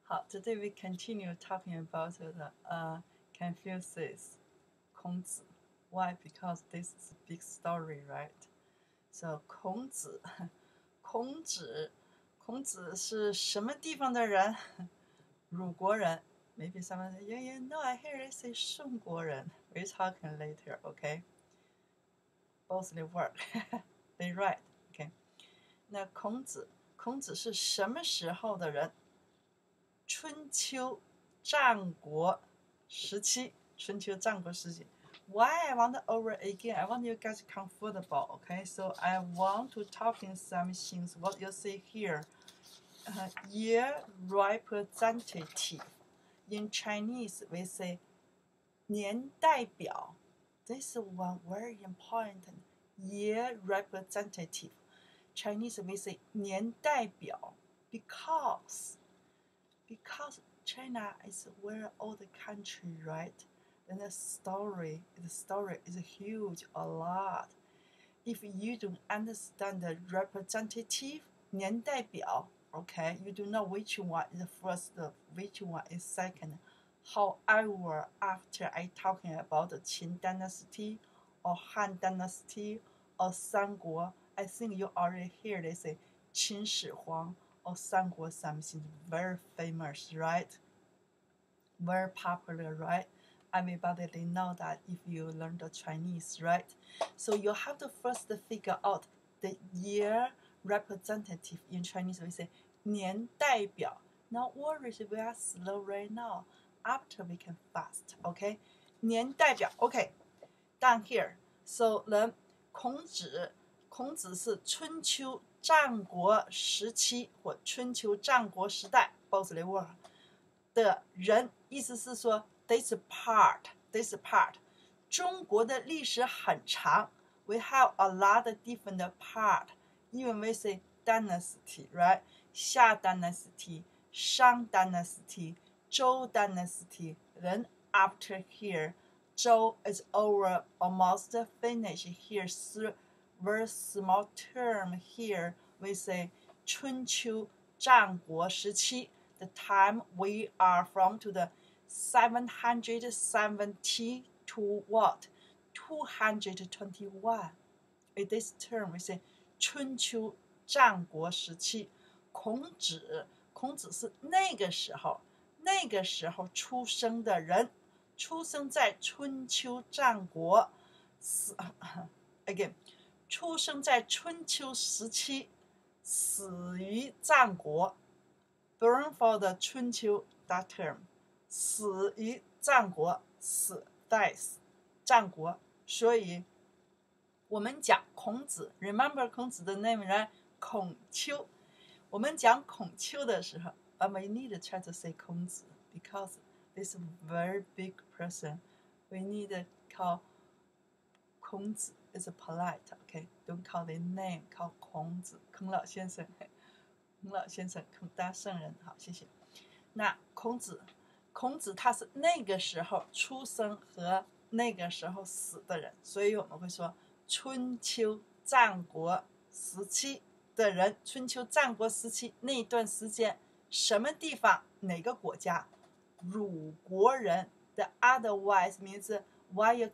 Today we continue talking about the Confucius, 孔子. Why? Because this is a big story, right? So 孔子是什么地方的人？鲁国人。Maybe someone say, yeah, no, I hear they say 宋国人. We're talking later, okay? Both they work. They right, okay? 那孔子是什么时候的人？春秋战国时期。Why I want to over again? I want you guys comfortable, okay? So I want to talk in some things. What you see here, year representative. In Chinese, we say 年代表. This is one very important. Year representative. Chinese, we say 年代表 because China is a very old country, right? And the story is huge, a lot. If you don't understand the representative 年代表, okay, you don't know which one is first, which one is second. However, after I talking about the Qin dynasty or Han dynasty or 三国, I think you already hear they say 秦始皇 or 三国 something very famous, right? Very popular, right? Everybody they know that if you learn the Chinese, right? So you have to first figure out the year representative. In Chinese we say 年代表. Now worries, we are slow right now. After we can fast, okay? 年代表, okay. Down here. So then 孔子是春秋战国时期或春秋战国时代 both they were 的人，意思是说 this part 中国的历史很长 we have a lot of different part even we say dynasty, right? 夏 dynasty, 商 dynasty, 周 dynasty. Then after here 周 is over, almost finished. Here very small term here we say 春秋战国时期. The time we are from to the 770 to what? 221. In this term we say 春秋战国时期. 孔子是那个时候出生的人，出生在春秋战国，again 出生在春秋时期，死于战国。Born for the 春秋 that term， 死于战国，死 dies 战国。所以我们讲孔子 ，remember 孔子的 name right？ 孔丘。我们讲孔丘的时候 we need to try to say 孔子 because this is a very big person. We need to call 孔子 is polite, okay? Don't call the name, call 孔子，孔老先生。孔老先生，孔大圣人，好，谢谢。那孔子他是那个时候出生和那个时候死的人，所以我们会说春秋战国时期的人，春秋战国时期那段时间，什么地方，哪个国家？鲁国人。The otherwise means why you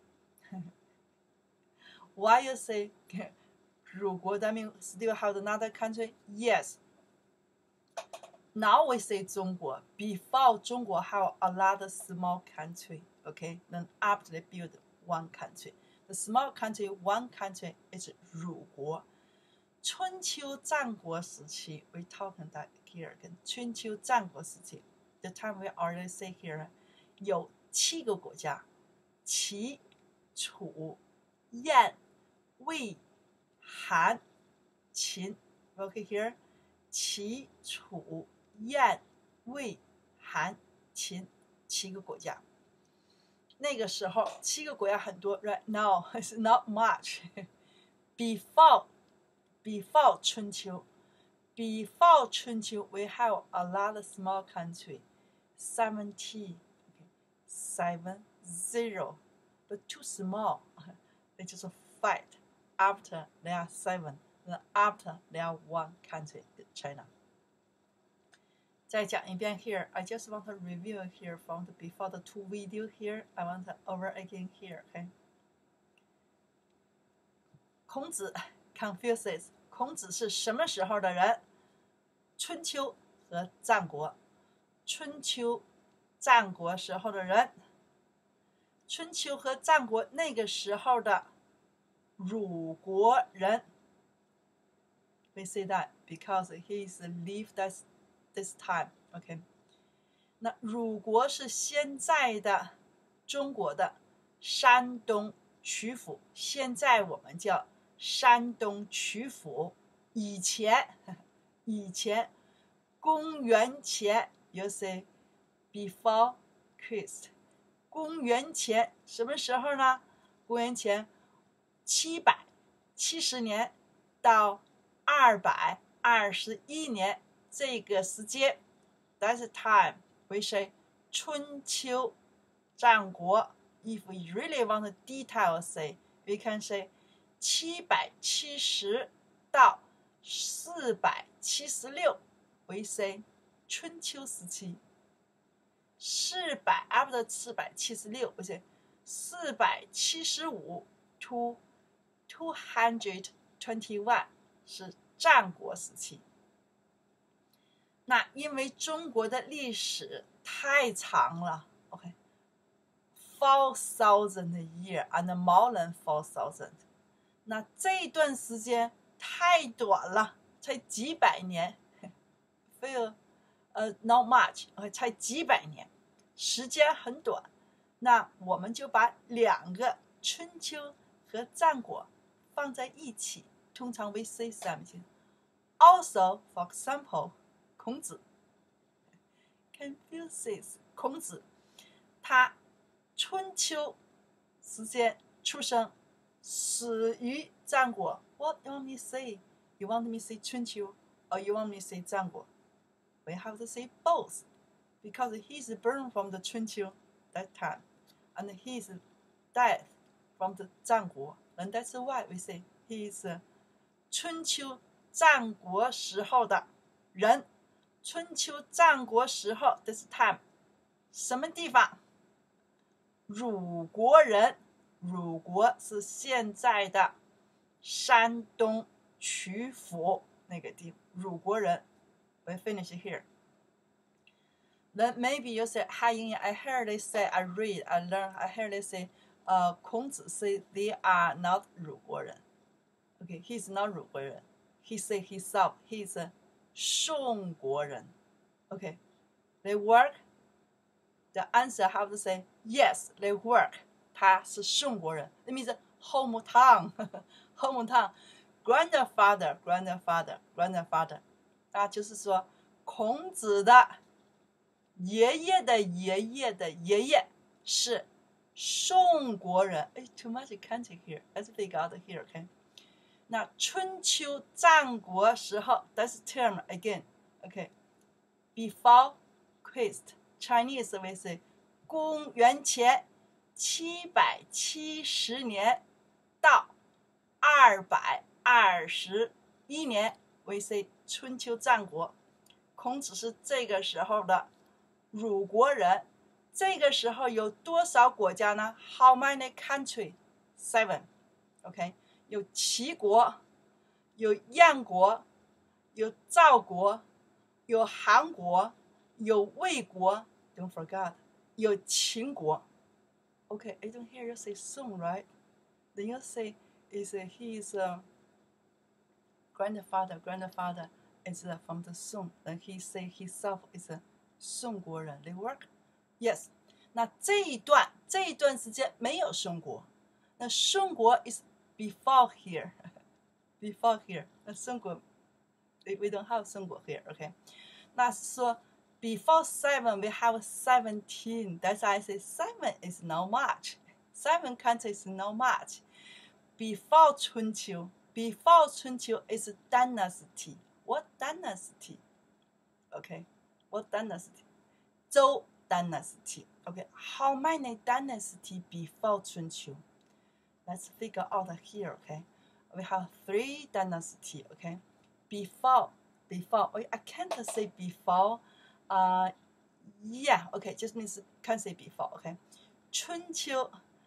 say 鲁国 that means still have another country? Yes. Now we say 中国. Before 中国 have a lot of small country, okay? Then after they build one country. The small country, one country is 鲁国. 春秋战国时期 we talking that here again. 春秋战国时期 the time we already say here 有7个国家，齐、楚、燕、魏、韩、秦 okay here 齐、楚、燕、魏、韩、秦7个国家。那个时候7个国家很多 right now it's not much. Before 春秋 we have a lot of small country 70 but too small. They just fight after there are 7, then after there are one country, China. 再讲一遍 here. I just want to review here from the before the 2 video here. I want to over again here. Okay. 孔子 Confucius. 孔子是什么时候的人？春秋和战国。春秋战国时候的人。春秋和战国那个时候的鲁国人。We say that because he is lived this time. OK. 那鲁国是现在的中国的山东曲阜，现在我们叫山东曲阜。以前公元前 you say before Christ. 公元前什么时候呢？公元前770年到221年这个时间 that's time we say 春秋战国 if we really want to detail say we can say 770到476 we say 春秋时期after 476 we say 475 to 221是战国时期。那因为中国的历史太长了 OK 4,000 years and more than 4,000 那这段时间太短了，才几百年 feel not much 才几百年，时间很短。那我们就把两个春秋和战国放在一起，通常 we say something. Also, for example, 孔子 Confucius 孔子，他春秋时间出生，死于战国。What you want me to say? You want me to say 春秋 or you want me to say 战国？ We have to say both because he is born from the 春秋 that time and he is dead from the 战国 and that's why we say he is 春秋战国时候的人。春秋战国时候 this time 什么地方？鲁国人。鲁国是现在的山东曲阜那个地方，鲁国人。We finish here. Then maybe you say, Hi, Yingying, I heard they say, I read, I learn, I heard they say, 孔子 say they are not 鲁国人。Okay, he's not 鲁国人。He say himself, he's a 宋国人。Okay, they work. The answer have to say, yes, they work. 他是宋国人。That means hometown, hometown. Grandfather. 就是说，孔子的爷爷的爷爷的爷爷是宋国人。Too much country here. Let's figure out here, okay? 那春秋战国时候 ，that's term again, okay? Before Christ, Chinese we say 公元前770年到221年 we say 春秋战国。孔子是这个时候的鲁国人。这个时候有多少国家呢？ How many countries? 7. Okay. 有齐国，有燕国，有赵国，有韩国，有魏国 ，Don't forget， 有秦国。Okay, I don't hear you say Song, right? Then you say is his grandfather is from the Song. Then he say himself is a 宋国人。They work, yes. 那这一段时间没有宋国，那宋国 is before here. Before here, 那宋国 we don't have 宋国 here, okay? 那是说 before 7 we have 17. That's why I say 7 is not much. 7 countries is not much. Before 春秋 is dynasty. What dynasty? Okay, what dynasty? 周 dynasty. Okay, how many dynasty before 春秋? Let's figure out here, okay? We have 3 dynasty, okay? Before, I can't say before Yeah, okay, just means can say before, okay. 春秋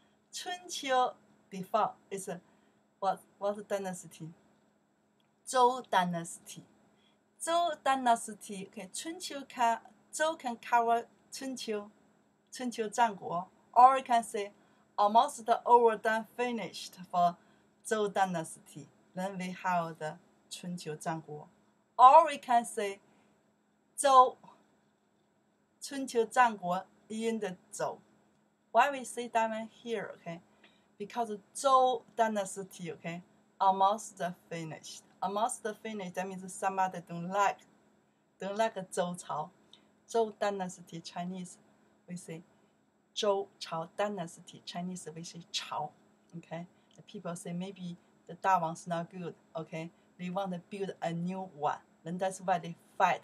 before is what dynasty? 周 dynasty. 周 dynasty, okay. 周 can cover 春秋战国, or you can say almost over than finished for 周 dynasty. Then we have the 春秋战国, or we can say 周春秋战国 in the 周. Why we say that one here, okay? Because 周 dynasty, okay, almost finished. Almost finished, that means somebody don't like 周朝. 周 dynasty, Chinese, we say 周朝 dynasty, Chinese, we say 朝. Okay? The people say maybe the 大王 is not good, okay? They want to build a new one. Then that's why they fight.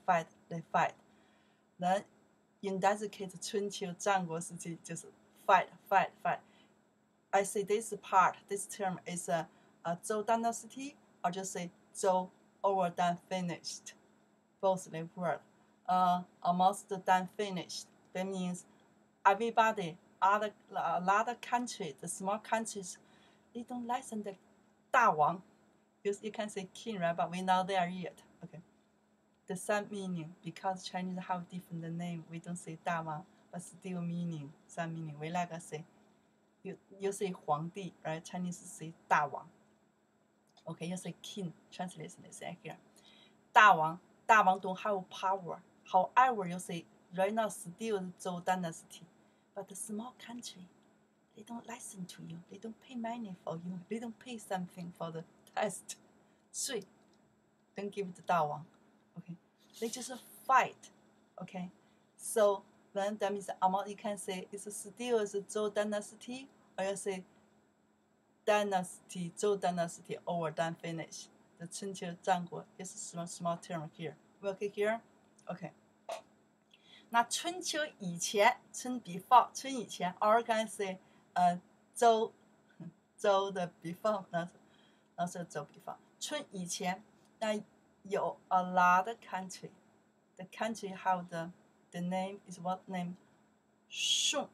Then in that case, 春秋战国时期就是 fight. I say this term is a 周 dynasty, or just say 周 over than finished. Both they work. Almost done finished. That means everybody, a lot of countries, the small countries, they don't listen to 大王. You can say king, right? But we're not there yet. Okay. The same meaning, because Chinese have different name, we don't say 大王, but still meaning, same meaning. We like to say, you say 皇帝, right? Chinese say 大王. Okay, you say king, translation is here. 大王 don't have power. However, you say right now still 周 dynasty, but the small country, they don't listen to you. They don't pay money for you. They don't pay something for the test. 税 don't give it to 大王. Okay, they just fight. Okay, so then that means you can say it's still is 周 dynasty, or you say dynasty 周 dynasty over than finish. The 春秋战国 is a small term here. Okay here, okay. 那春秋以前，春 before 春以前 or can say 周的 before 那是周 before 春以前，那有 a lot of country. The country have the name is what name? 宋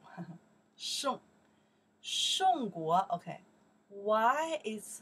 国 okay. Why is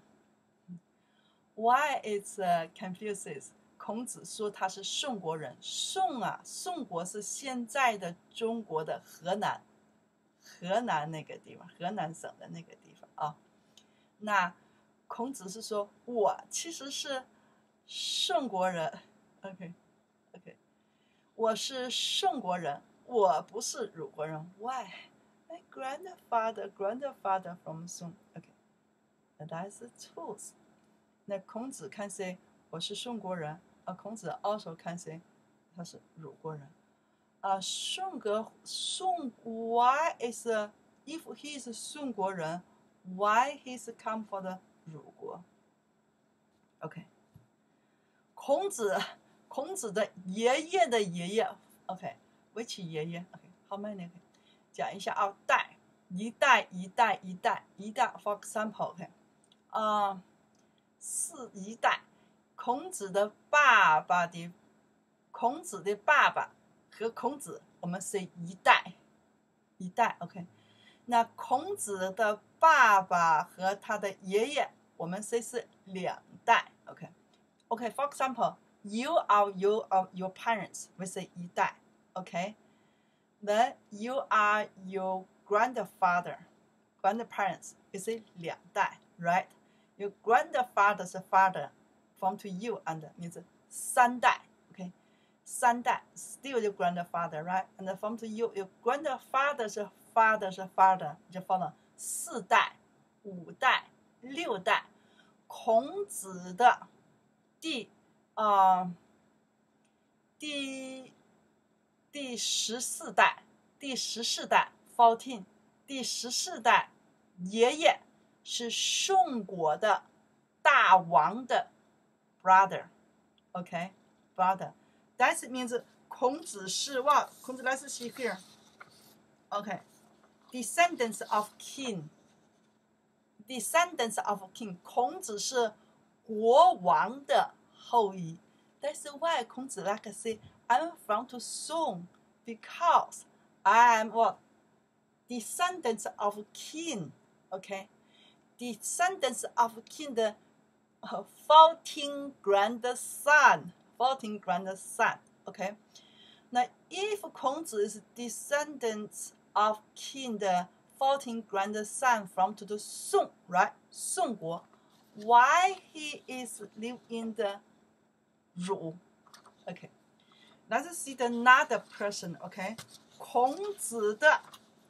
Confucius? 孔子说他是宋国人。宋国是现在的中国的河南那个地方，河南省的那个地方啊。那孔子是说，我其实是宋国人。OK， 我是宋国人，我不是鲁国人。Why? My grandfather from Song. OK, that's the truth. 那孔子看谁？我是宋国人。孔子 also can say 他是鲁国人。宋 why is if he is 宋国人 why he's come for the 鲁国 ？OK， 孔子的爷爷的爷爷 OK，which 爷爷 OK，how many？ 讲一下啊，一代 for example OK， 是一代。孔子的爸爸和孔子，我们是一代 OK。那孔子的爸爸和他的爷爷，我们是两代 OK。For example, you are your parents, we say 一代 OK。Then you are your grandparents, we say 两代 right。Your grandfather's father.From to you and means 三代 OK， 三代 still your grandfather right and from to you your grandfather's father 就放了四代五代六代。孔子的第14代14第14代爷爷是宋国的大王的brother, okay, brother. That means 孔子是 what? 孔子 let's see here. Okay, descendants of king. 孔子是国王的后裔。That's why 孔子 like to say I'm from to Song because I am what? Descendants of king. Okay, descendants of king 的14 grandson. 14 grandson. Okay. 那 if 孔子 is descendants of king 的 14 grandson from to the Song, right? 宋国 why he is live in the 汝 okay. Let's see the another person, okay? 孔子的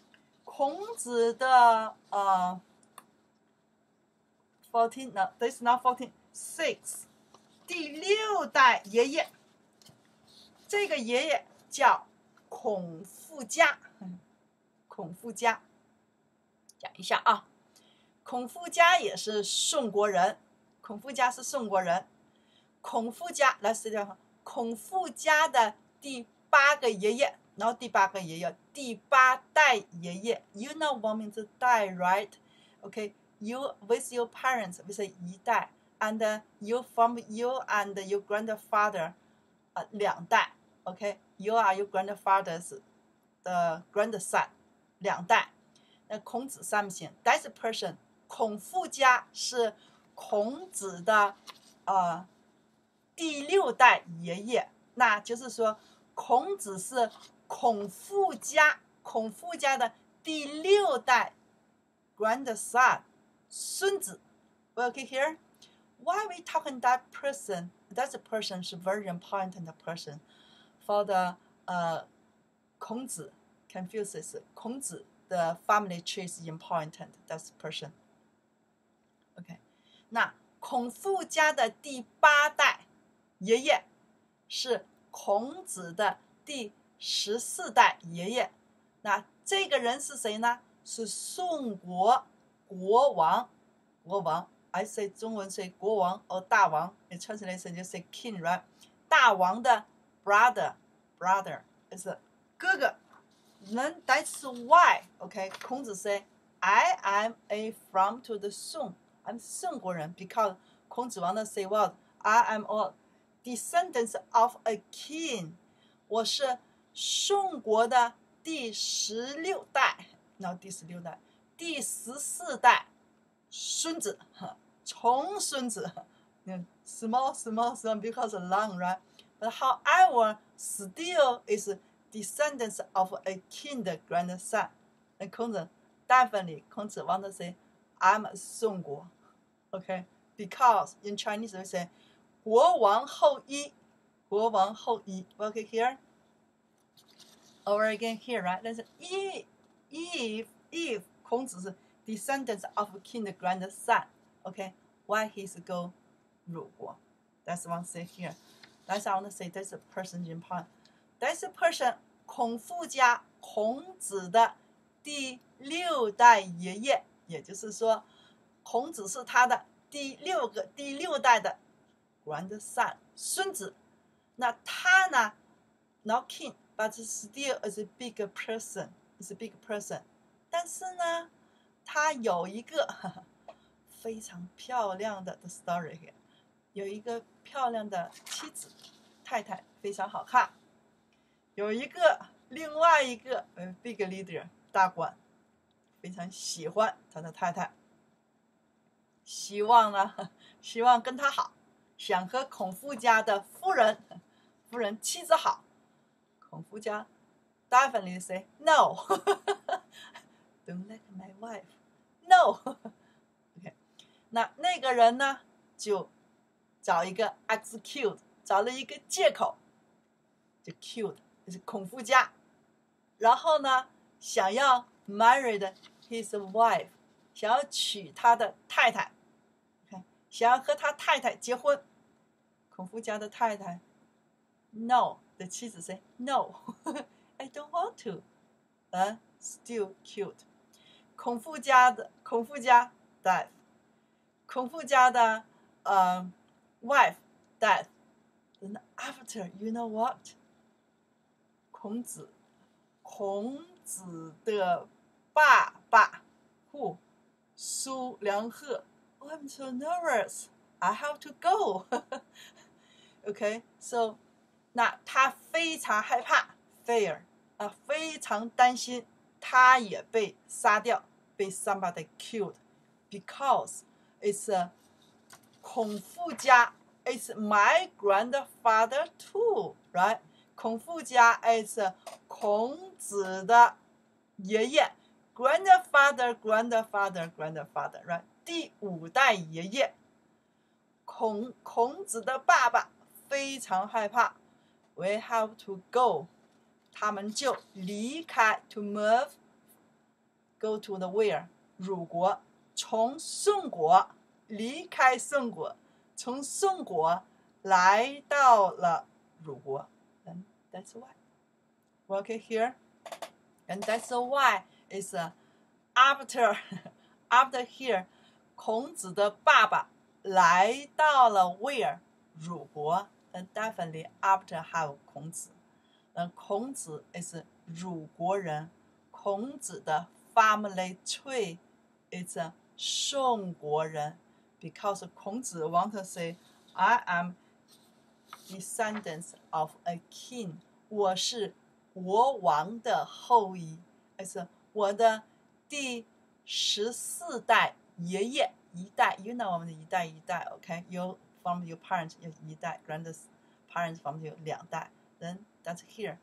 14 no, this is not 14 6第6代爷爷，这个爷爷叫孔富家。孔富家讲一下啊，孔富家也是宋国人，孔富家是宋国人。孔富家来试掉，孔富家的第8个爷爷，然后第8个爷爷，第8代爷爷。You know what means 代 right? Okay, you with your parents with 一代 ，and you from you and your grandfather 2代。Okay, you are your grandfather's the grandson 2代。那孔子上面写 That's a person。孔富家是孔子的第6代爷爷，那就是说孔子是孔富家的第6代 grandson 孙子。Okay, here, why we talking that person? That person is very important person for the 孔子 Confucius 孔子的 family tree is important. That's person. Okay, 那孔富家的第8代爷爷是孔子的第14代爷爷。那这个人是谁呢？是宋国国王。I say 中文是国王 or 大王。It translation 就是 king, right? 大王的 brother 是哥哥。Then that's why, okay? 孔子 say, I am a from to the Song. I'm 宋国人 because 孔子王的 say what? I am a descendants of a king. 我是宋国的第16代，然后第16代，第14代孙子，重孙子。Small because long, right? But however, still is descendants of a king 的 grandson. And 孔子 definitely 孔子 want to say I'm a 宋国 okay, because in Chinese we say 国王后裔 okay, here over again here, right? Let's say if 孔子是 descendants of king 的 grandson, okay, why he's go 鲁国? That's one say here. That's I want to say that's a person important. That's a person 孔富家孔子的第6代爷爷，也就是说孔子是他的第6代的 grandson 孙子。那他呢 not king but still is a big person, is a big person. 但是呢他有一个非常漂亮的 story here， 有一个漂亮的妻子太太，非常好看。有另外一个big leader 大官，非常喜欢他的太太，希望跟他好，想和孔富家的夫人妻子好。孔富家 definitely say no. Don't like my wife. No. Okay. 那个人呢就找一个 excuse， 找了一个借口，就 cute。是孔富家，然后呢，想要 married his wife， 想要娶他的太太，想要和他太太结婚。孔富家的太太 ，no 的妻子 say no， I don't want to， still cute。孔富家 death， 孔富家的wife death，and after you know what？孔子的爸爸苏良贺 Oh, I'm so nervous. I have to go. Okay, so 那他非常害怕 fear 非常担心他也被杀掉，被 somebody killed because it's 孔夫家 is my grandfather too, right? 孔夫家 is 孔子的爷爷 grandfather, right? 第5代爷爷。孔子的爸爸非常害怕 we have to go 他们就离开 to move go to the where 鲁国，从宋国离开宋国，从宋国来到了鲁国。And that's why. Okay, here. And that's why it's after here. 孔子的爸爸来到了 where 鲁国。And definitely after have 孔子。孔子 is 鲁国人。孔子的 family tree is 宋国人。Because 孔子 want to say, I am descendants of a king. 我是国王的后裔。是我的第14代爷爷一代。You know 我们的一代一代 ，OK? You from your parents 有一代 ，grandparents from 有2代。Then that's here.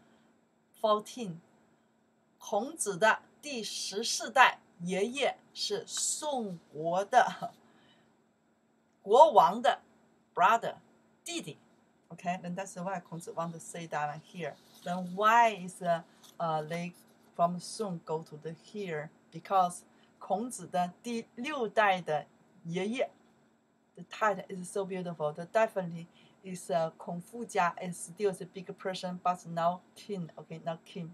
14. 孔子的第14代爷爷是宋国的国王的 brother 弟弟。Okay, then that's why 孔子 want to say that one here. Then why is they from Song go to the here? Because 孔子的第6代的爷爷 the title is so beautiful. The definitely is 孔夫家 is still a big person, but now king. Okay, not king.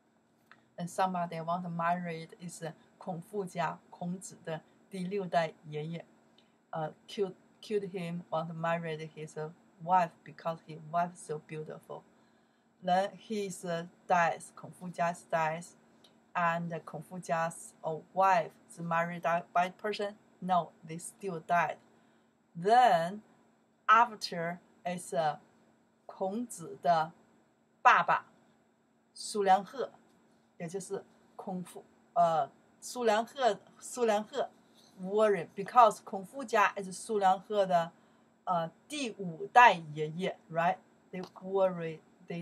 And somebody want to marry it is 孔夫家孔子的第6代爷爷。Killed him, want to marry his wife because his wife so beautiful. Then his dies, 孔夫家 dies, and 孔夫家's wife is married by person. No, they still died. Then after is 孔子的爸爸苏良贺，也就是苏良贺 warrior because 孔夫家 is 苏良贺的第5代爷爷 right? They worry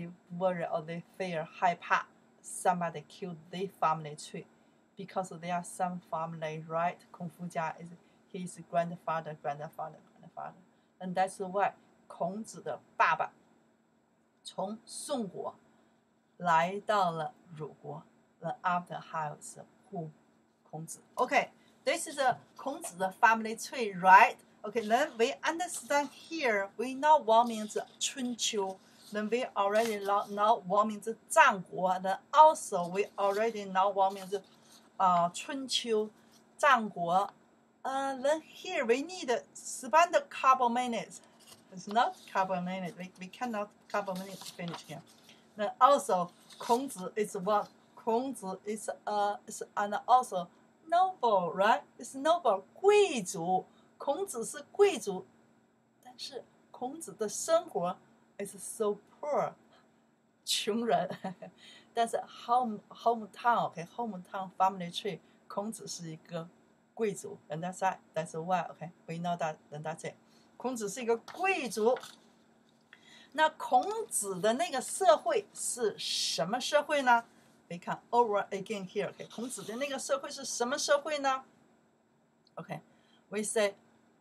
or they fear 害怕 somebody killed their family tree because there are some family right? 孔夫家 is his grandfather. And that's why 孔子的爸爸从宋国来到了鲁国。Then after house who 孔子。Okay, this is 孔子的 family tree, right? Okay, then we understand here. We know 王名字春秋。Then we already know 王名字战国。Then also we already know 王名字春秋战国。Then here we need spend a couple minutes. It's not couple minutes. We cannot couple minutes finish here. Then also 孔子 is what? 孔子 is and also noble, right? It's noble 贵族。孔子是贵族，但是孔子的生活 is so poor 穷人。但是 hometown, okay, hometown family tree 孔子是一个贵族。And that's why, okay, we know that, and that's it. 孔子是一个贵族。那孔子的那个社会是什么社会呢？你看 over again here, okay, 孔子的那个社会是什么社会呢？ Okay, we say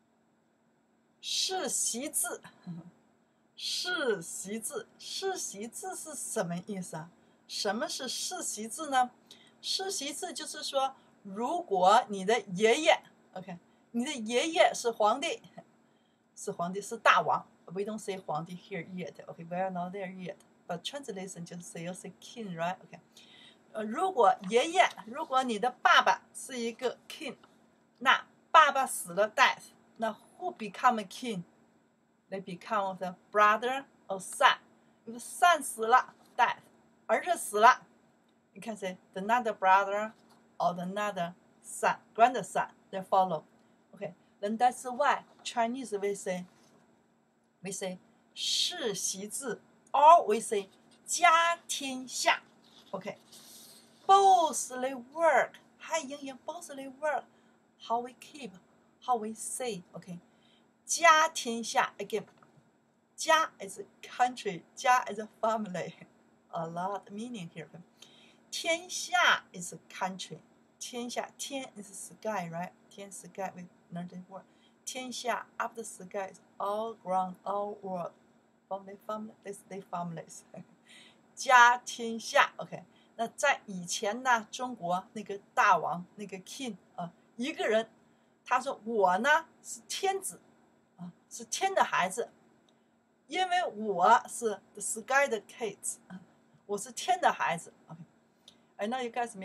世袭制。世袭制，世袭制是什么意思啊？什么是世袭制呢？世袭制就是说，如果你的爷爷 ，OK， 你的爷爷是皇帝，是大王。We don't say 皇帝 here yet, okay, we are not there yet. But translation 就是 say king, right? Okay. 如果你的爸爸是一个 king， 那爸爸死了 death， 那 who become a king? They become the brother or son. If son 死了 death， 儿子死了 you can say the another brother or the another son, grandson, they follow. Okay, then that's why Chinese we say 世袭制 or we say 家天下 OK both they work Hi Yingying both they work how we keep how we say OK 家天下 again 家 is a country 家 is a family a lot of meaning here 天下 is a country 天下天 is sky right 天 sky we learned the word 天下 up the sky is all ground all world family they families 家天下 OK 那在以前呢中国那个大王那个 king 一个人他说我呢是天子是天的孩子因为我是 the sky 的 kids 我是天的孩子 OK I know you guys